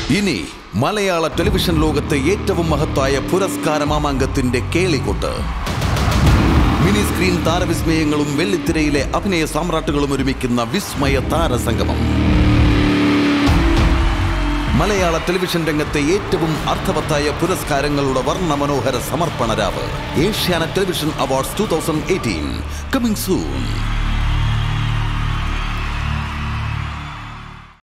ഇനി മലയാള ടെലിവിഷൻ ലോകത്തെ ഏറ്റവും മഹത്തായ പുരസ്കാര മാമാങ്കത്തിന്റെ കേളികൊട്ട്. മിനി സ്ക്രീൻ താരവിസ്മയങ്ങളും വെള്ളിത്തിരയിലെ അഭിനയ സാമ്രാട്ടുകളും ഒരുമിക്കുന്ന വിസ്മയ താരസംഗമം. മലയാള ടെലിവിഷൻ രംഗത്തെ ഏറ്റവും അർത്ഥവത്തായ പുരസ്കാരങ്ങളുടെ വർണ്ണമനോഹര സമർപ്പണ രാവ്. Asianet television awards 2018 coming soon.